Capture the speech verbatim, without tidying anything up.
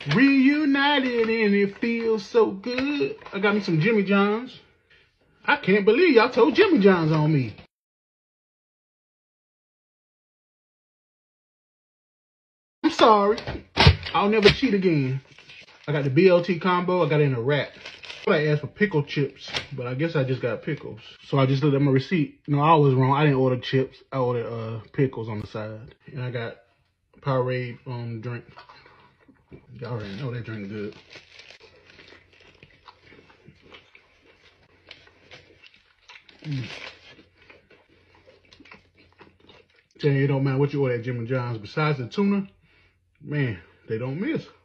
Reunited and it feels so good. I got me some Jimmy John's. I can't believe y'all told Jimmy John's on me. I'm sorry. I'll never cheat again. I got the B L T combo. I got it in a wrap. I asked for pickle chips, but I guess I just got pickles. So I just looked at my receipt. No, I was wrong. I didn't order chips. I ordered uh, pickles on the side. And I got Powerade um, drink. Y'all already know that drink is good. Mm. Tell you, it don't matter what you order at Jimmy John's. Besides the tuna, man, they don't miss.